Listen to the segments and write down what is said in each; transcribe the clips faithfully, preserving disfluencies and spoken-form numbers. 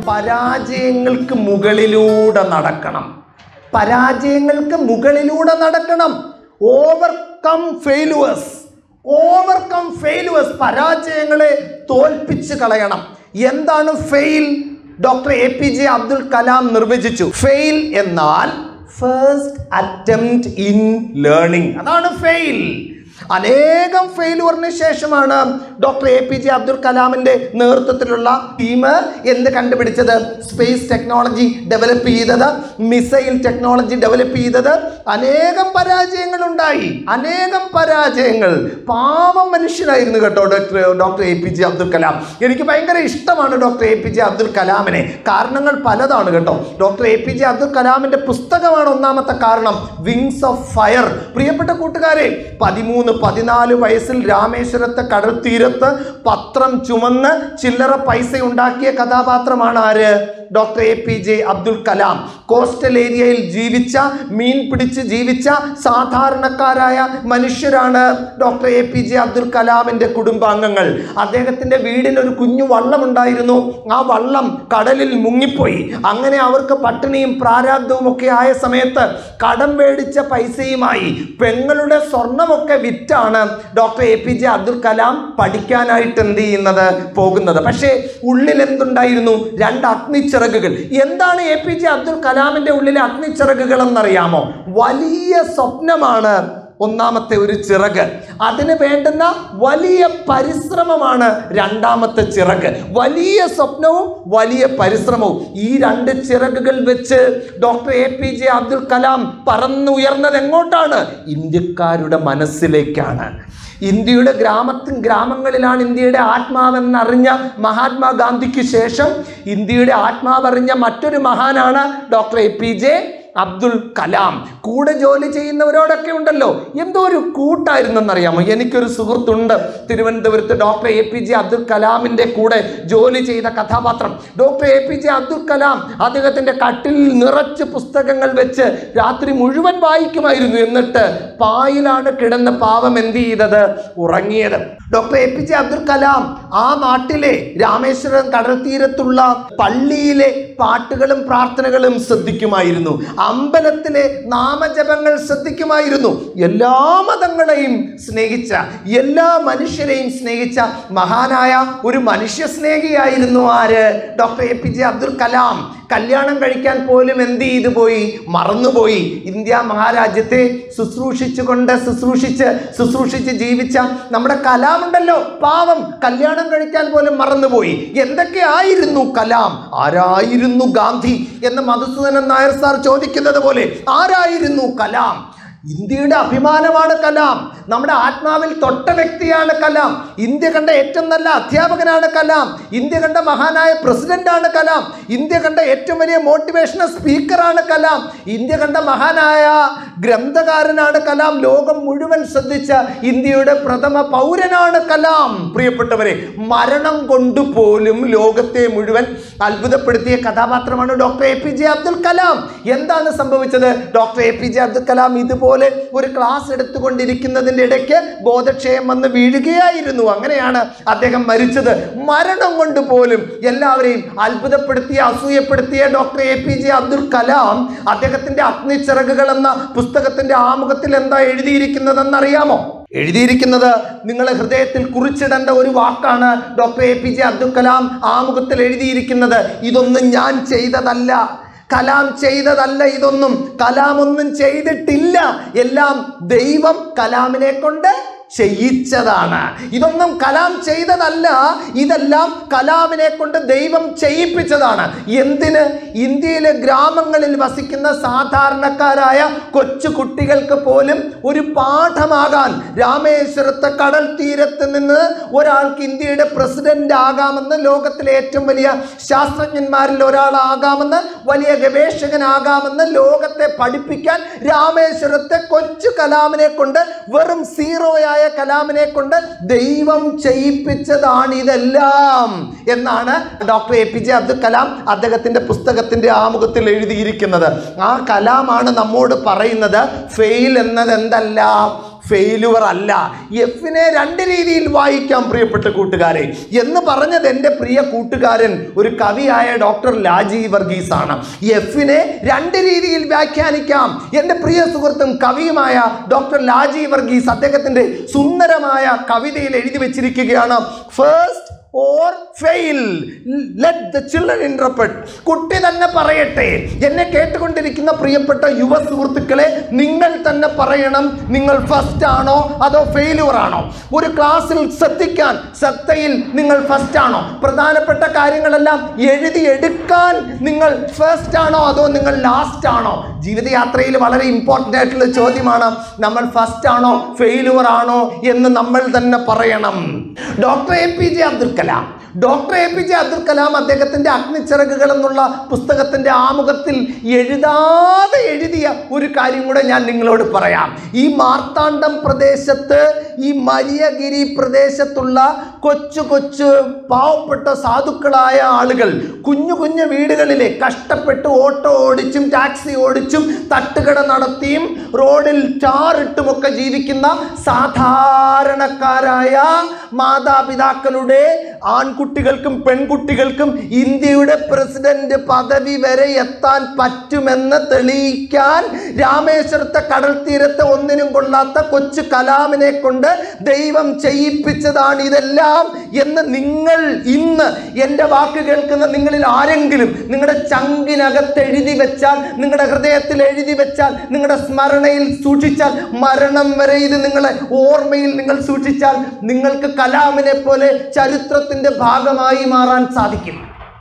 പരാജയങ്ങൾക്ക് മുകളിലൂടെ നടക്കണം. പരാജയങ്ങൾക്ക് മുകളിലൂടെ നടക്കണം. ഓവർകം ഫെയിലുവേഴ്സ്, ഓവർകം ഫെയിലുവേഴ്സ്, പരാജയങ്ങളെ തോൽപ്പിച്ച് കളയണം. എന്താണ് fail? Doctor A P J Abdul Kalam നിർവചിച്ചു. ഫെയിൽ എന്നാൽ ഫസ്റ്റ് അറ്റംപ്റ്റ് ഇൻ ലേണിംഗ്. അതാണ് ഫെയിൽ. അനേകം ഫെയിലുവറിന് ശേഷമാണ് doctor A P J Abdul കലാമിന്റെ നേതൃത്വത്തിലുള്ള ടീം എന്ത് കണ്ടുപിടിച്ചത്? സ്പേസ് ടെക്നോളജി ഡെവലപ്പ് ചെയ്തത്, മിസൈൽ ടെക്നോളജി ഡെവലപ്പ് ചെയ്തത്. അനേകം പരാജയങ്ങൾ ഉണ്ടായി, അനേകം പരാജയങ്ങൾ. പാവം മനുഷ്യനായിരുന്നു കേട്ടോ doctor doctor A P J Abdul Kalam. എനിക്ക് ഭയങ്കര ഇഷ്ടമാണ് doctor A P J Abdul കലാമിനെ. കാരണങ്ങൾ പലതാണ് കേട്ടോ. Doctor A P J Abdul കലാമിന്റെ പുസ്തകമാണ് ഒന്നാമത്തെ കാരണം, വിങ്സ് ഓഫ് ഫയർ. പ്രിയപ്പെട്ട കൂട്ടുകാരെ, പതിമൂന്ന് പതിനാല് വയസ്സിൽ രാമേശ്വരത്തെ കടൽ തീരത്ത് പത്രം ചുമന്ന് ചില്ലറ പൈസ ഉണ്ടാക്കിയ കഥാപാത്രമാണ് ആര്? Doctor A P J Abdul Kalam. Coastal ഏരിയയിൽ ജീവിച്ച, മീൻ പിടിച്ച് ജീവിച്ച സാധാരണക്കാരായ മനുഷ്യരാണ് doctor A P J Abdul കലാമിന്റെ കുടുംബാംഗങ്ങൾ. അദ്ദേഹത്തിന്റെ വീടിനൊരു കുഞ്ഞു വള്ളമുണ്ടായിരുന്നു. ആ വള്ളം കടലിൽ മുങ്ങിപ്പോയി. അങ്ങനെ അവർക്ക് പട്ടിണിയും പ്രാരാബ്ദവും ഒക്കെ ആയ സമയത്ത് കടം മേടിച്ച പൈസയുമായി പെങ്ങളുടെ സ്വർണമൊക്കെ വിറ്റാണ് doctor A P J Abdul Kalam പഠിക്കാനായിട്ട് എന്ത് ചെയ്യുന്നത്, പോകുന്നത്. പക്ഷേ ഉള്ളിൽ എന്തുണ്ടായിരുന്നു? രണ്ട് അഗ്നിച്ചിറകുകൾ. എന്താണ് എ പി ജെ അബ്ദുൽ കലാമിന്റെ ഉള്ളിലെ അഗ്നിച്ചിറകുകൾ എന്നറിയാമോ? വലിയ സ്വപ്നമാണ് ഒന്നാമത്തെ ഒരു ചിറക്. അതിന് വേണ്ടുന്ന വലിയ പരിശ്രമമാണ് രണ്ടാമത്തെ ചിറക്. വലിയ സ്വപ്നവും വലിയ പരിശ്രമവും. ഈ രണ്ട് ചിറകുകൾ വെച്ച് doctor A P J Abdul Kalam പറന്നുയർന്നത് എങ്ങോട്ടാണ്? ഇന്ത്യക്കാരുടെ മനസ്സിലേക്കാണ്. ഇന്ത്യയുടെ ഗ്രാമത്തിൽ ഗ്രാമങ്ങളിലാണ് ഇന്ത്യയുടെ ആത്മാവെന്നറിഞ്ഞ മഹാത്മാഗാന്ധിക്ക് ശേഷം ഇന്ത്യയുടെ ആത്മാവറിഞ്ഞ മറ്റൊരു മഹാനാണ് doctor A P J Abdul Kalam. കൂടെ ജോലി ചെയ്യുന്നവരോടൊക്കെ ഉണ്ടല്ലോ, എന്തോ ഒരു കൂട്ടായിരുന്നെന്നറിയാമോ? എനിക്കൊരു സുഹൃത്തുണ്ട് തിരുവനന്തപുരത്ത്, doctor A P J Abdul കലാമിൻ്റെ കൂടെ ജോലി ചെയ്ത കഥാപാത്രം. Doctor A P J Abdul Kalam അദ്ദേഹത്തിൻ്റെ കട്ടിൽ നിറച്ച് പുസ്തകങ്ങൾ വെച്ച് രാത്രി മുഴുവൻ വായിക്കുമായിരുന്നു. എന്നിട്ട് പായിലാണ് കിടന്ന് പാവം എന്ത് ചെയ്തത്? ഉറങ്ങിയത്. Doctor A P J Abdul Kalam ആ നാട്ടിലെ രാമേശ്വരം കടൽ തീരത്തുള്ള പള്ളിയിലെ പാട്ടുകളും പ്രാർത്ഥനകളും ശ്രദ്ധിക്കുമായിരുന്നു. അമ്പലത്തിലെ നാമജപങ്ങൾ ശ്രദ്ധിക്കുമായിരുന്നു. എല്ലാ മതങ്ങളെയും സ്നേഹിച്ച, എല്ലാ മനുഷ്യരെയും സ്നേഹിച്ച മഹാനായ ഒരു മനുഷ്യ സ്നേഹിയായിരുന്നു ആര്? Doctor A P J Abdul Kalam. കല്യാണം കഴിക്കാൻ പോലും എന്ത് ചെയ്തു പോയി? മറന്നുപോയി. ഇന്ത്യ മഹാരാജ്യത്തെ ശുശ്രൂഷിച്ചുകൊണ്ട് ശുശ്രൂഷിച്ച് ശുശ്രൂഷിച്ച് ജീവിച്ച നമ്മുടെ കലാം ഉണ്ടല്ലോ, പാവം, കല്യാണം കഴിക്കാൻ പോലും മറന്നുപോയി. എന്തൊക്കെയായിരുന്നു കലാം? ആരായിരുന്നു ഗാന്ധി എന്ന് മധുസൂദനൻ നായർ സാർ ചോദിക്കുന്നത് പോലെ ആരായിരുന്നു കലാം? ഇന്ത്യയുടെ അഭിമാനമാണ് കലാം. നമ്മുടെ ആത്മാവിൽ തൊട്ട വ്യക്തിയാണ് കലാം. ഇന്ത്യ കണ്ട ഏറ്റവും നല്ല അധ്യാപകനാണ് കലാം. ഇന്ത്യ കണ്ട മഹാനായ പ്രസിഡന്റാണ് കലാം. ഇന്ത്യ കണ്ട ഏറ്റവും വലിയ മോട്ടിവേഷണൽ സ്പീക്കറാണ് കലാം. ഇന്ത്യ കണ്ട മഹാനായ ഗ്രന്ഥകാരനാണ് കലാം. ലോകം മുഴുവൻ ശ്രദ്ധിച്ച ഇന്ത്യയുടെ പ്രഥമ പൗരനാണ് കലാം. പ്രിയപ്പെട്ടവരെ, മരണം കൊണ്ടുപോലും ലോകത്തെ മുഴുവൻ അത്ഭുതപ്പെടുത്തിയ കഥാപാത്രമാണ് doctor A P J Abdul Kalam. എന്താണ് സംഭവിച്ചത്? Doctor A P J Abdul Kalam ഇതുപോലെ ഒരു ക്ലാസ് എടുത്തുകൊണ്ടിരിക്കുന്നതിൻ്റെ ഇടയ്ക്ക് ബോധക്ഷയം വന്ന് വീഴുകയായിരുന്നു. അങ്ങനെയാണ് അദ്ദേഹം മരിച്ചത്. മരണം കൊണ്ട് പോലും എല്ലാവരെയും അത്ഭുതപ്പെടുത്തിയ, അസൂയപ്പെടുത്തിയ doctor A P J Abdul Kalam അദ്ദേഹത്തിന്റെ അഗ്നിച്ചിറകുകൾ എന്ന പുസ്തകത്തിന്റെ ആമുഖത്തിൽ എന്താ എഴുതിയിരിക്കുന്നതെന്നറിയാമോ? എഴുതിയിരിക്കുന്നത്, നിങ്ങളെ ഹൃദയത്തിൽ കുറിച്ചിടേണ്ട ഒരു വാക്കാണ് doctor A P J Abdul Kalam ആമുഖത്തിൽ എഴുതിയിരിക്കുന്നത്. ഇതൊന്നും ഞാൻ ചെയ്തതല്ല, കലാം ചെയ്തതല്ല, ഇതൊന്നും കലാം ഒന്നും ചെയ്തിട്ടില്ല, എല്ലാം ദൈവം കലാമിനെ കൊണ്ട് ചെയ്യിച്ചതാണ്. ഇതൊന്നും കലാം ചെയ്തതല്ല, ഇതെല്ലാം കലാമിനെ കൊണ്ട് ദൈവം ചെയ്യിപ്പിച്ചതാണ്. എന്തിന്? ഇന്ത്യയിലെ ഗ്രാമങ്ങളിൽ വസിക്കുന്ന സാധാരണക്കാരായ കൊച്ചു കുട്ടികൾക്ക് പോലും ഒരു പാഠമാകാൻ, രാമേശ്വരത്തെ കടൽ തീരത്ത് നിന്ന് ഒരാൾക്ക് ഇന്ത്യയുടെ പ്രസിഡന്റ് ആകാമെന്ന്, ലോകത്തിലെ ഏറ്റവും വലിയ ശാസ്ത്രജ്ഞന്മാരിൽ ഒരാളാകാമെന്ന്, വലിയ ഗവേഷകനാകാമെന്ന് ലോകത്തെ പഠിപ്പിക്കാൻ രാമേശ്വരത്തെ കൊച്ചു കലാമിനെ കൊണ്ട്, വെറും സീറോയായ കലാമിനെ കൊണ്ട് ദൈവം ചെയ്യിപ്പിച്ചതാണ് ഇതെല്ലാം എന്നാണ് doctor A P J Abdul Kalam അദ്ദേഹത്തിന്റെ പുസ്തകത്തിന്റെ ആമുഖത്തിൽ എഴുതിയിരിക്കുന്നത്. ആ കലാമാണ് നമ്മോട് പറയുന്നത് ഫെയിൽ എന്നത് എന്തല്ല, ഫെയിലുവർ അല്ല. എഫിനെ രണ്ട് രീതിയിൽ വായിക്കാം പ്രിയപ്പെട്ട കൂട്ടുകാരെ എന്ന് പറഞ്ഞത് എൻ്റെ പ്രിയ കൂട്ടുകാരൻ ഒരു കവിയായ ഡോക്ടർ ലാജി വർഗീസ് ആണ്. എഫിനെ രണ്ട് രീതിയിൽ വ്യാഖ്യാനിക്കാം. എൻ്റെ പ്രിയ സുഹൃത്തും കവിയുമായ ഡോക്ടർ ലാജി വർഗീസ് അദ്ദേഹത്തിൻ്റെ സുന്ദരമായ കവിതയിൽ എഴുതി വെച്ചിരിക്കുകയാണ്, first or fail, let the children interpret. കുട്ടി തന്നെ പറയട്ടെ. എന്നെ കേട്ടുകൊണ്ടിരിക്കുന്ന പ്രിയപ്പെട്ട യുവ സുഹൃത്തുക്കളെ, നിങ്ങൾ തന്നെ പറയണം, നിങ്ങൾ ഫസ്റ്റ് ആണോ അതോ ഫെയിലുവർ ആണോ? ഒരു ക്ലാസ്സിൽ ശ്രദ്ധിക്കാൻ ശ്രദ്ധയിൽ നിങ്ങൾ ഫസ്റ്റ് ആണോ? പ്രധാനപ്പെട്ട കാര്യങ്ങളെല്ലാം എഴുതിയെടുക്കാൻ നിങ്ങൾ ഫസ്റ്റ് ആണോ അതോ നിങ്ങൾ ലാസ്റ്റ് ആണോ? ജീവിതയാത്രയിൽ വളരെ ഇമ്പോർട്ടൻ്റ് ആയിട്ടുള്ള ചോദ്യമാണ്, നമ്മൾ ഫസ്റ്റ് ആണോ ഫെയിലുവർ ആണോ എന്ന് നമ്മൾ തന്നെ പറയണം. Doctor A P J Abdul Kalam doctor A P J Abdul Kalam അദ്ദേഹത്തിൻ്റെ അഗ്നിച്ചിറകുകൾ എന്നുള്ള പുസ്തകത്തിൻ്റെ ആമുഖത്തിൽ എഴുതാതെ എഴുതിയ ഒരു കാര്യം കൂടെ ഞാൻ നിങ്ങളോട് പറയാം. ഈ മാർത്താണ്ഡം പ്രദേശത്ത്, ഈ മരിയഗിരി പ്രദേശത്തുള്ള കൊച്ചു കൊച്ചു പാവപ്പെട്ട സാധുക്കളായ ആളുകൾ കുഞ്ഞു കുഞ്ഞു വീടുകളിലെ കഷ്ടപ്പെട്ട് ഓട്ടോ ഓടിച്ചും ടാക്സി ഓടിച്ചും തട്ടുകട നടത്തിയും റോഡിൽ ടാറിട്ടുമൊക്കെ ജീവിക്കുന്ന സാധാരണക്കാരായ മാതാപിതാക്കളുടെ ആൺകുട്ടികൾക്കും പെൺകുട്ടികൾക്കും ഇന്ത്യയുടെ പ്രസിഡന്റ് പദവി വരെ എത്താൻ പറ്റുമെന്ന് തെളിയിക്കാൻ രാമേശ്വരത്തെ കടൽ തീരത്തെ ഒന്നിനും കൊള്ളാത്ത കൊച്ചു കലാമിനെ കൊണ്ട് ദൈവം ചെയ്യിപ്പിച്ചതാണ് ഇതെല്ലാം എന്ന് നിങ്ങൾ ഇന്ന് എൻ്റെ വാക്ക് കേൾക്കുന്ന നിങ്ങളിൽ ആരെങ്കിലും നിങ്ങളുടെ ചങ്കിനകത്ത് എഴുതി വെച്ചാൽ, നിങ്ങളുടെ ഹൃദയത്തിൽ എഴുതി വെച്ചാൽ, നിങ്ങളുടെ സ്മരണയിൽ സൂക്ഷിച്ചാൽ, മരണം വരെ ഇത് നിങ്ങളെ ഓർമ്മയിൽ നിങ്ങൾ സൂക്ഷിച്ചാൽ, നിങ്ങൾക്ക് കലാമിനെ പോലെ ചരിത്രത്തിൻ്റെ ഭാഗമായി മാറാൻ സാധിക്കും.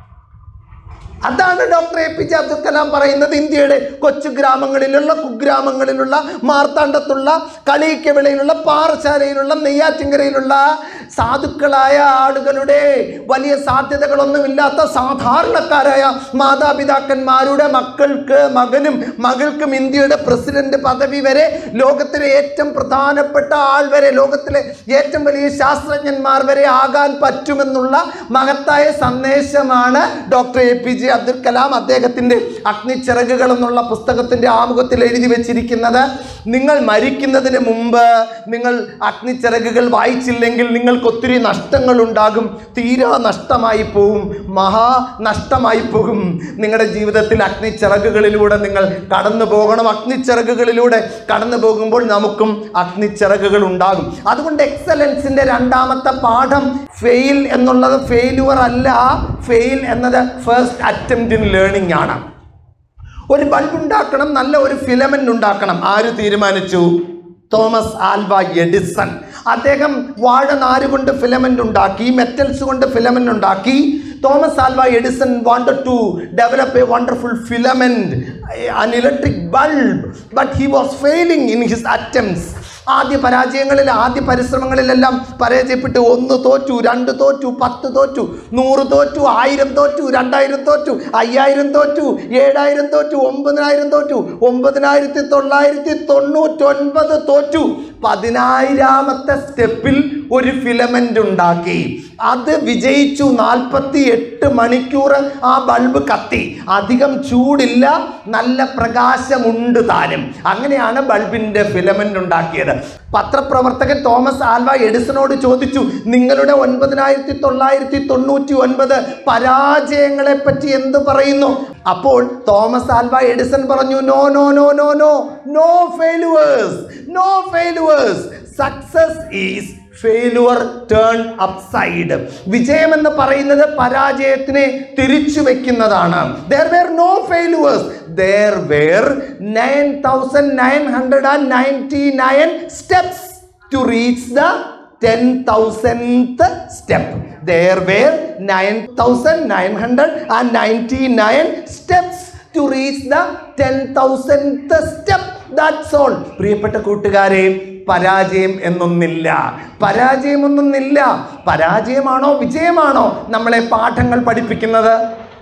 അതാണ് doctor A P J Abdul Kalam പറയുന്നത്. ഇന്ത്യയുടെ കൊച്ചു ഗ്രാമങ്ങളിലുള്ള, കുഗ്രാമങ്ങളിലുള്ള, മാർത്താണ്ഡത്തുള്ള, കളിയിക്കവിളയിലുള്ള, പാറശാലയിലുള്ള, നെയ്യാറ്റിൻകരയിലുള്ള സാധുക്കളായ ആളുകളുടെ വലിയ സാധ്യതകളൊന്നുമില്ലാത്ത സാധാരണക്കാരായ മാതാപിതാക്കന്മാരുടെ മക്കൾക്ക്, മകനും മകൾക്കും ഇന്ത്യയുടെ പ്രസിഡന്റ് പദവി വരെ, ലോകത്തിലെ ഏറ്റവും പ്രധാനപ്പെട്ട ആൾ വരെ, ലോകത്തിലെ ഏറ്റവും വലിയ ശാസ്ത്രജ്ഞന്മാർ വരെ ആകാൻ പറ്റുമെന്നുള്ള മഹത്തായ സന്ദേശമാണ് doctor A P J Abdul Kalam അദ്ദേഹത്തിൻ്റെ അഗ്നിച്ചിറകുകൾ എന്നുള്ള പുസ്തകത്തിൻ്റെ ആമുഖത്തിൽ എഴുതി വെച്ചിരിക്കുന്നത്. നിങ്ങൾ മരിക്കുന്നതിന് മുമ്പ് നിങ്ങൾ അഗ്നിച്ചിറകുകൾ വായിച്ചില്ലെങ്കിൽ നിങ്ങൾക്ക് ഒത്തിരി നഷ്ടങ്ങൾ ഉണ്ടാകും, തീരാ നഷ്ടമായി പോകും, മഹാ നഷ്ടമായി പോകും. നിങ്ങളുടെ ജീവിതത്തിൽ അഗ്നിച്ചിറകുകളിലൂടെ നിങ്ങൾ കടന്നു പോകണം. അഗ്നിച്ചിറകുകളിലൂടെ കടന്നു പോകുമ്പോൾ നമുക്കും അഗ്നിച്ചിറകുകൾ ഉണ്ടാകും. അതുകൊണ്ട് എക്സലൻസിൻ്റെ രണ്ടാമത്തെ പാഠം ഫെയിൽ എന്നുള്ളത് ഫെയിലുവർ അല്ല, ഫെയിൽ എന്നത് ഫസ്റ്റ് അറ്റംപ്റ്റ് ഇൻ ലേണിംഗ് ആണ്. ഒരു ബൾബ് ഉണ്ടാക്കണം, നല്ല ഒരു ഫിലമെന്റ് ഉണ്ടാക്കണം. ആര് തീരുമാനിച്ചു? Thomas Alva Edison. അദ്ദേഹം വാഴ നാര് കൊണ്ട് ഫിലമെന്റ് ഉണ്ടാക്കി, മെറ്റൽസ് കൊണ്ട് ഫിലമെന്റ് ഉണ്ടാക്കി. Thomas Alva Edison wanted to develop a wonderful filament, an electric bulb, but he was failing in his attempts. ആദ്യ പരാജയങ്ങളിൽ, ആദ്യ പരിശ്രമങ്ങളിലെല്ലാം പരാജയപ്പെട്ട് ഒന്ന് തോറ്റു, രണ്ട് തോറ്റു, പത്ത് തോറ്റു, നൂറ് തോറ്റു, ആയിരം തോറ്റു, രണ്ടായിരം തോറ്റു, അയ്യായിരം തോറ്റു, ഏഴായിരം തോറ്റു, ഒമ്പതിനായിരം തോറ്റു, ഒമ്പതിനായിരത്തി തൊള്ളായിരത്തി തൊണ്ണൂറ്റൊൻപത് തോറ്റു. പതിനായിരാമത്തെ സ്റ്റെപ്പിൽ ഒരു ഫിലമെന്റ് ഉണ്ടാക്കി, അത് വിജയിച്ചു. നാൽപ്പത്തി എട്ട് മണിക്കൂർ ആ ബൾബ് കത്തി. അധികം ചൂടില്ല, നല്ല പ്രകാശമുണ്ട് താനും. അങ്ങനെയാണ് ബൾബിൻ്റെ ഫിലമെന്റ് ഉണ്ടാക്കിയത്. പത്രപ്രവർത്തകൻ തോമസ് ആൽവ എഡിസണോട് ചോദിച്ചു, നിങ്ങളുടെ ഒൻപതിനായിരത്തി തൊള്ളായിരത്തി തൊണ്ണൂറ്റി ഒൻപത് പരാജയങ്ങളെ പറ്റി എന്ത് പറയുന്നു? അപ്പോൾ തോമസ് ആൽവ എഡിസൺ പറഞ്ഞു, no no no no no no failures, no failures. Success is failure turn upside. വിജയം എന്ന് പറയുന്നത് പരാജയത്തിനെ തിരിച്ചു വെക്കുന്നതാണ്. There were no failures. There were nine thousand nine hundred ninety-nine steps to reach the ten thousandth step. There were nine thousand nine hundred ninety-nine steps to reach the ten thousandth step. That's all. പ്രിയപ്പെട്ട കൂട്ടുകാരെ, പരാജയം എന്നൊന്നില്ല, പരാജയം ഒന്നൊന്നില്ല. പരാജയമാണോ വിജയമാണോ നമ്മളെ പാഠങ്ങൾ പഠിപ്പിക്കുന്നത്?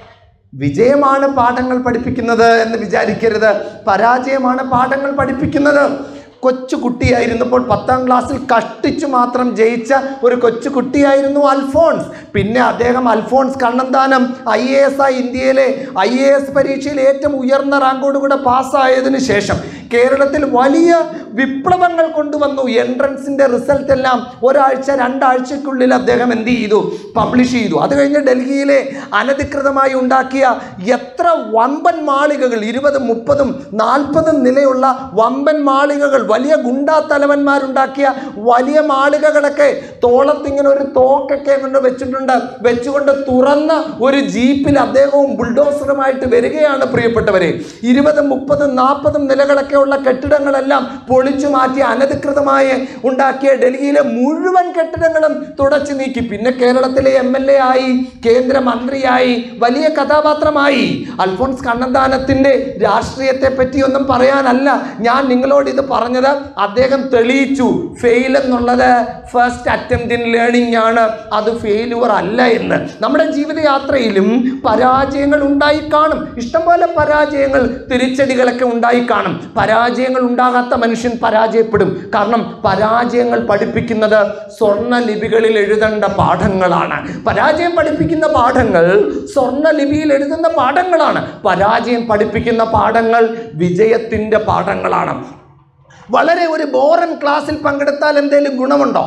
വിജയമാണ് പാഠങ്ങൾ പഠിപ്പിക്കുന്നത് എന്ന് വിചാരിക്കരുത്. പരാജയമാണ് പാഠങ്ങൾ പഠിപ്പിക്കുന്നത്. കൊച്ചു കുട്ടിയായിരുന്നപ്പോൾ പത്താം ക്ലാസ്സിൽ കഷ്ടിച്ചു മാത്രം ജയിച്ച ഒരു കൊച്ചു കുട്ടിയായിരുന്നു അൽഫോൺസ്. പിന്നെ അദ്ദേഹം Alphons Kannanthanam I A S ആയി ഇന്ത്യയിലെ ഐ എ എസ് പരീക്ഷയിൽ ഏറ്റവും ഉയർന്ന റാങ്കോടുകൂടെ പാസ്സായതിനു ശേഷം കേരളത്തിൽ വലിയ വിപ്ലവങ്ങൾ കൊണ്ടുവന്നു. എൻട്രൻസിൻ്റെ റിസൾട്ട് എല്ലാം ഒരാഴ്ച രണ്ടാഴ്ചക്കുള്ളിൽ അദ്ദേഹം എന്ത് ചെയ്തു? പബ്ലിഷ് ചെയ്തു. അത് കഴിഞ്ഞ് ഡൽഹിയിലെ അനധികൃതമായി ഉണ്ടാക്കിയ എത്ര വമ്പൻ മാളികകൾ, ഇരുപതും മുപ്പതും നാൽപ്പതും നിലയുള്ള വമ്പൻ മാളികകൾ, വലിയ ഗുണ്ടാ തലവന്മാരുണ്ടാക്കിയ വലിയ മാളികകളൊക്കെ തോളത്തിങ്ങനെ ഒരു തോക്കൊക്കെ കൊണ്ട് വെച്ചിട്ടുണ്ട്. വെച്ചുകൊണ്ട് തുറന്ന ഒരു ജീപ്പിൽ അദ്ദേഹവും ബുൾഡോസറുമായിട്ട് വരികയാണ്. പ്രിയപ്പെട്ടവരെ, ഇരുപതും മുപ്പതും നാൽപ്പതും നിലകളൊക്കെ ഉള്ള കെട്ടിടങ്ങളെല്ലാം പൊളിച്ചു മാറ്റി അനധികൃതമായി ഉണ്ടാക്കിയ ഡൽഹിയിലെ മുഴുവൻ കെട്ടിടങ്ങളും തുടച്ചു നീക്കി. പിന്നെ കേരളത്തിലെ എം എൽ എ ആയി, കേന്ദ്രമന്ത്രിയായി, വലിയ കഥാപാത്രമായി. അൽഫോൺസ് കണ്ണന്താനത്തിൻ്റെ രാഷ്ട്രീയത്തെ പറ്റിയൊന്നും പറയാനല്ല ഞാൻ നിങ്ങളോട് ഇത് പറഞ്ഞത്. അദ്ദേഹം തെളിയിച്ചു ഫെയിൽ എന്നുള്ളത് ഫസ്റ്റ് അറ്റംപ്റ്റ് ഇൻ ലേണിംഗ് ആണ്, അത് ഫെയിലുവർ അല്ല എന്ന്. നമ്മുടെ ജീവിതയാത്രയിലും പരാജയങ്ങൾ ഉണ്ടായി കാണും. ഇഷ്ടംപോലെ പരാജയങ്ങൾ, തിരിച്ചടികളൊക്കെ ഉണ്ടായി കാണും. പരാജയങ്ങൾ ഉണ്ടാകാത്ത മനുഷ്യൻ പരാജയപ്പെടും. കാരണം പരാജയങ്ങൾ പഠിപ്പിക്കുന്നത് സ്വർണ്ണ ലിപികളിൽ എഴുതേണ്ട പാഠങ്ങളാണ്. പരാജയം പഠിപ്പിക്കുന്ന പാഠങ്ങൾ സ്വർണ്ണ ലിപിയിൽ എഴുതുന്ന പാഠങ്ങളാണ്. പരാജയം പഠിപ്പിക്കുന്ന പാഠങ്ങൾ വിജയത്തിൻ്റെ പാഠങ്ങളാണ്. വളരെ ഒരു ബോറൻ ക്ലാസ്സിൽ പങ്കെടുത്താൽ എന്തെങ്കിലും ഗുണമുണ്ടോ?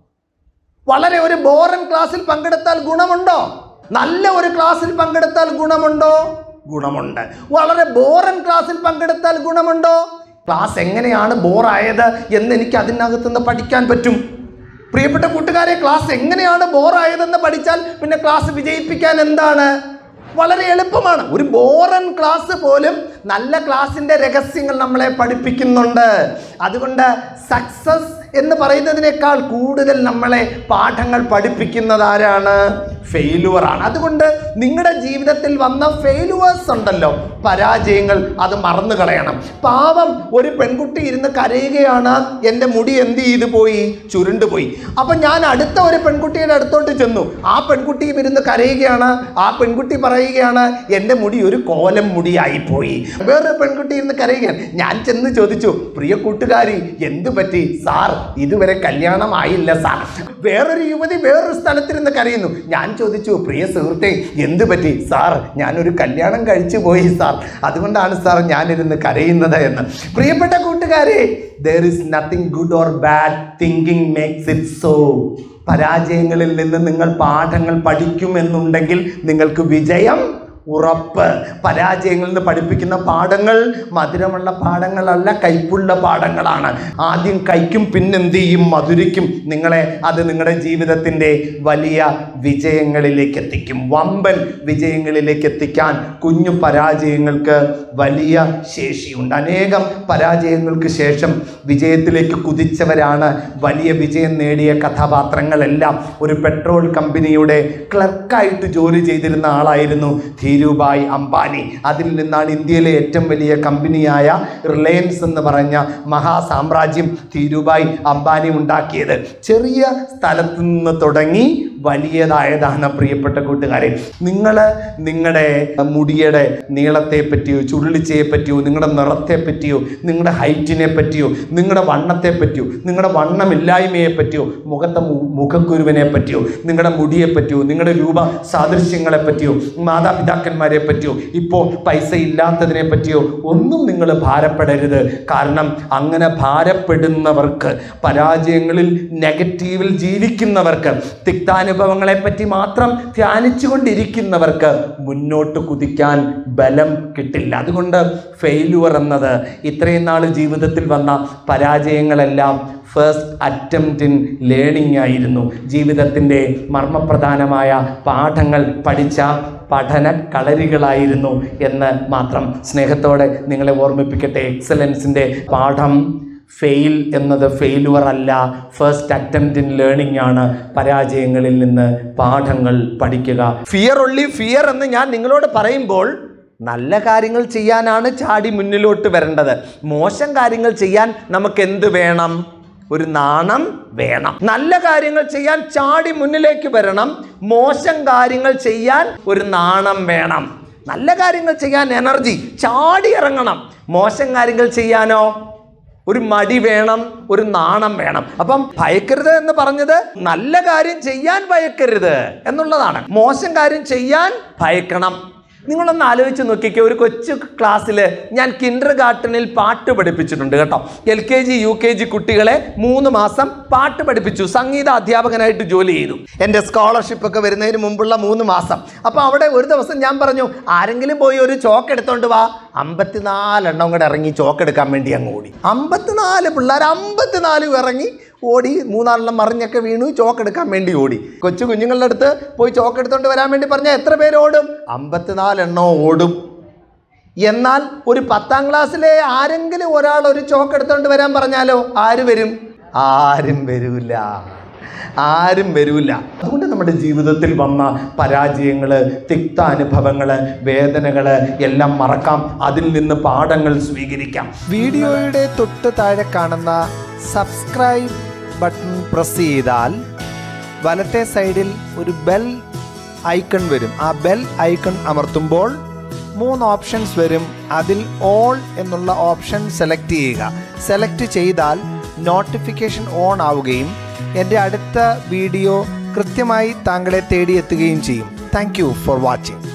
വളരെ ഒരു ബോറൻ ക്ലാസ്സിൽ പങ്കെടുത്താൽ ഗുണമുണ്ടോ? നല്ല ഒരു ക്ലാസ്സിൽ പങ്കെടുത്താൽ ഗുണമുണ്ടോ? ഗുണമുണ്ട്. വളരെ ബോറൻ ക്ലാസ്സിൽ പങ്കെടുത്താൽ ഗുണമുണ്ടോ? ക്ലാസ് എങ്ങനെയാണ് ബോറായത് എന്ന് എനിക്ക് അതിനകത്തുനിന്ന് പഠിക്കാൻ പറ്റും. പ്രിയപ്പെട്ട കൂട്ടുകാരെ, ക്ലാസ് എങ്ങനെയാണ് ബോറായതെന്ന് പഠിച്ചാൽ പിന്നെ ക്ലാസ് വിജയിപ്പിക്കാൻ എന്താണ്? വളരെ എളുപ്പമാണ്. ഒരു ബോറൻ ക്ലാസ് പോലും നല്ല ക്ലാസിൻ്റെ രഹസ്യങ്ങൾ നമ്മളെ പഠിപ്പിക്കുന്നുണ്ട്. അതുകൊണ്ട് സക്സസ് എന്ന് പറയുന്നതിനേക്കാൾ കൂടുതൽ നമ്മളെ പാഠങ്ങൾ പഠിപ്പിക്കുന്നത് ആരാണ്? ഫെയിലുവറാണ്. അതുകൊണ്ട് നിങ്ങളുടെ ജീവിതത്തിൽ വന്ന ഫെയിലുവേഴ്സ് ഉണ്ടല്ലോ, പരാജയങ്ങൾ, അത് മറന്നു കളയണം. പാവം ഒരു പെൺകുട്ടി ഇരുന്ന് കരയുകയാണ്, എൻ്റെ മുടി എന്ത് ചെയ്തു പോയി? ചുരുണ്ടുപോയി. അപ്പം ഞാൻ അടുത്ത ഒരു പെൺകുട്ടിയുടെ അടുത്തോട്ട് ചെന്നു. ആ പെൺകുട്ടിയും ഇരുന്ന് കരയുകയാണ്. ആ പെൺകുട്ടി പറയുകയാണ്, എൻ്റെ മുടി ഒരു കോലം മുടിയായിപ്പോയി. വേറൊരു പെൺകുട്ടി ഇരുന്ന് കരയുകയാണ്. ഞാൻ ചെന്ന് ചോദിച്ചു, പ്രിയ കൂട്ടുകാരി എന്തു പറ്റി? സാർ, ഇതുവരെ കല്യാണം ആയില്ല സാർ. വേറൊരു യുവതി വേറൊരു സ്ഥലത്തിരുന്ന് കരയുന്നു. ഞാൻ ചോദിച്ചു, പ്രിയ സുഹൃത്തെ എന്തു പറ്റി? സാർ, ഞാനൊരു കല്യാണം കഴിച്ചു പോയി സാർ, അതുകൊണ്ടാണ് സാർ ഞാനിരുന്ന് കരയുന്നത് എന്ന്. പ്രിയപ്പെട്ട കൂട്ടുകാരെ, there is nothing good or bad, thinking makes it so. പരാജയങ്ങളിൽ നിന്ന് നിങ്ങൾ പാഠങ്ങൾ പഠിക്കുമെന്നുണ്ടെങ്കിൽ നിങ്ങൾക്ക് വിജയം ഉറപ്പ്. പരാജയങ്ങളിൽ നിന്ന് പഠിപ്പിക്കുന്ന പാഠങ്ങൾ മധുരമുള്ള പാഠങ്ങളല്ല, കയ്പുള്ള പാഠങ്ങളാണ്. ആദ്യം കയ്ക്കും പിന്നെന്ത് ചെയ്യും? മധുരിക്കും നിങ്ങളെ. അത് നിങ്ങളുടെ ജീവിതത്തിൻ്റെ വലിയ വിജയങ്ങളിലേക്ക് എത്തിക്കും. വമ്പൻ വിജയങ്ങളിലേക്ക് എത്തിക്കാൻ കുഞ്ഞു പരാജയങ്ങൾക്ക് വലിയ ശേഷിയുണ്ട്. അനേകം പരാജയങ്ങൾക്ക് ശേഷം വിജയത്തിലേക്ക് കുതിച്ചവരാണ് വലിയ വിജയം നേടിയ കഥാപാത്രങ്ങളെല്ലാം. ഒരു പെട്രോൾ കമ്പനിയുടെ ക്ലർക്കായിട്ട് ജോലി ചെയ്തിരുന്ന ആളായിരുന്നു ധീരുഭായ് അംബാനി. അതിൽ നിന്നാണ് ഇന്ത്യയിലെ ഏറ്റവും വലിയ കമ്പനിയായ റിലയൻസ് എന്ന് പറഞ്ഞ മഹാസാമ്രാജ്യം ധീരുഭായ് അംബാനി ഉണ്ടാക്കിയത്. ചെറിയ സ്ഥലത്തു നിന്ന് തുടങ്ങി വലിയതായതാണ്. പ്രിയപ്പെട്ട കൂട്ടുകാരെ, നിങ്ങൾ നിങ്ങളുടെ മുടിയുടെ നീളത്തെ പറ്റിയോ ചുരുളിച്ചയെ പറ്റിയോ നിങ്ങളുടെ നിറത്തെ പറ്റിയോ നിങ്ങളുടെ ഹൈറ്റിനെ പറ്റിയോ നിങ്ങളുടെ വണ്ണത്തെ പറ്റിയോ നിങ്ങളുടെ വണ്ണമില്ലായ്മയെ പറ്റിയോ മുഖത്തെ മുഖക്കുരുവിനെ പറ്റിയോ നിങ്ങളുടെ മുടിയെ പറ്റിയോ നിങ്ങളുടെ രൂപ സാദൃശ്യങ്ങളെ പറ്റിയോ മാതാപിതാക്കന്മാരെ പറ്റിയോ ഇപ്പോൾ പൈസ ഇല്ലാത്തതിനെ പറ്റിയോ ഒന്നും നിങ്ങൾ ഭാരപ്പെടരുത്. കാരണം അങ്ങനെ ഭാരപ്പെടുന്നവർക്ക്, പരാജയങ്ങളിൽ നെഗറ്റീവിൽ ജീവിക്കുന്നവർക്ക്, തിക്താനുഭവങ്ങളെ പറ്റി മാത്രം ധ്യാനിച്ചു കൊണ്ടിരിക്കുന്നവർക്ക് മുന്നോട്ട് കുതിക്കാൻ ബലം കിട്ടില്ല. അതുകൊണ്ട് ഫെയിലുവർ എന്നത് ഇത്രയും നാൾ ജീവിതത്തിൽ വന്ന പരാജയങ്ങളെല്ലാം ഫസ്റ്റ് അറ്റംപ്റ്റ് ഇൻ ലേണിംഗ് ആയിരുന്നു. ജീവിതത്തിൻ്റെ മർമ്മപ്രധാനമായ പാഠങ്ങൾ പഠിച്ച പഠന കളരികളായിരുന്നു എന്ന് മാത്രം സ്നേഹത്തോടെ നിങ്ങളെ ഓർമ്മിപ്പിക്കട്ടെ. എക്സലൻസിൻ്റെ പാഠം ഫെയിൽ എന്നത് ഫെയിലുവർ അല്ല, ഫസ്റ്റ് അറ്റംപ്റ്റ് ഇൻ ലേണിംഗ് ആണ്. പരാജയങ്ങളിൽ നിന്ന് പാഠങ്ങൾ പഠിക്കുക. ഫിയർ ഒൺലി ഫിയർ എന്ന് ഞാൻ നിങ്ങളോട് പറയുമ്പോൾ നല്ല കാര്യങ്ങൾ ചെയ്യാനാണ് ചാടി മുന്നിലോട്ട് വരേണ്ടത്. മോശം കാര്യങ്ങൾ ചെയ്യാൻ നമുക്ക് എന്ത് വേണം? ഒരു നാണം വേണം. നല്ല കാര്യങ്ങൾ ചെയ്യാൻ ചാടി മുന്നിലേക്ക് വരണം. മോശം കാര്യങ്ങൾ ചെയ്യാൻ ഒരു നാണം വേണം. നല്ല കാര്യങ്ങൾ ചെയ്യാൻ എനർജി, ചാടി ഇറങ്ങണം. മോശം കാര്യങ്ങൾ ചെയ്യാനോ ഒരു മടി വേണം, ഒരു നാണം വേണം. അപ്പം ഭയക്കരുത് എന്ന് പറഞ്ഞത് നല്ല കാര്യം ചെയ്യാൻ ഭയക്കരുത് എന്നുള്ളതാണ്. മോശം കാര്യം ചെയ്യാൻ ഭയക്കണം. നിങ്ങളൊന്ന് ആലോചിച്ച് നോക്കിക്കേ, ഒരു കൊച്ചു ക്ലാസ്സിൽ ഞാൻ കിൻഡർ ഗാർട്ടനിൽ പാട്ട് പഠിപ്പിച്ചിട്ടുണ്ട് കേട്ടോ. L K G U K G കുട്ടികളെ മൂന്ന് മാസം പാട്ട് പഠിപ്പിച്ചു. സംഗീത അധ്യാപകനായിട്ട് ജോലി ചെയ്തു. എൻ്റെ സ്കോളർഷിപ്പ് ഒക്കെ വരുന്നതിന് മുമ്പുള്ള മൂന്ന് മാസം. അപ്പോൾ അവിടെ ഒരു ദിവസം ഞാൻ പറഞ്ഞു, ആരെങ്കിലും പോയി ഒരു ചോക്ക് എടുത്തോണ്ട് വാ. അമ്പത്തിനാലെണ്ണം കൂടെ ഇറങ്ങി ചോക്ക് എടുക്കാൻ വേണ്ടി അങ്ങ് ഓടി. അമ്പത്തിനാല് പിള്ളേർ അമ്പത്തിനാലും ഇറങ്ങി ഓടി. മൂന്നാലെണ്ണം മറിഞ്ഞൊക്കെ വീണു. ചോക്ക് എടുക്കാൻ വേണ്ടി ഓടി. കൊച്ചു കുഞ്ഞുങ്ങളുടെ അടുത്ത് പോയി ചോക്ക് എടുത്തോണ്ട് വരാൻ വേണ്ടി പറഞ്ഞാൽ എത്ര പേര് ഓടും? അമ്പത്തിനാലെണ്ണം ഓടും. എന്നാൽ ഒരു പത്താം ക്ലാസ്സിലെ ആരെങ്കിലും ഒരാൾ ഒരു ചോക്ക് എടുത്തോണ്ട് വരാൻ പറഞ്ഞാലോ ആര് വരും? ആരും വരൂല, ആരും വരൂല. അതുകൊണ്ട് നമ്മുടെ ജീവിതത്തിൽ വന്ന പരാജയങ്ങൾ, തിക്താനുഭവങ്ങൾ, വേദനകൾ എല്ലാം മറക്കാം. അതിൽ നിന്ന് പാഠങ്ങൾ സ്വീകരിക്കാം. വീഡിയോയുടെ തൊട്ട് താഴെ കാണുന്ന സബ്സ്ക്രൈബ് ബട്ടൺ പ്രസ് ചെയ്താൽ വലത്തെ സൈഡിൽ ഒരു ബെൽ ഐക്കൺ വരും. ആ ബെൽ ഐക്കൺ അമർത്തുമ്പോൾ മൂന്ന് ഓപ്ഷൻസ് വരും. അതിൽ ഓൾ എന്നുള്ള ഓപ്ഷൻ സെലക്ട് ചെയ്യുക. സെലക്ട് ചെയ്താൽ നോട്ടിഫിക്കേഷൻ ഓൺ ആവുകയും എൻ്റെ അടുത്ത വീഡിയോ കൃത്യമായി താങ്കളെ തേടിയെത്തുകയും ചെയ്യും. Thank you for watching.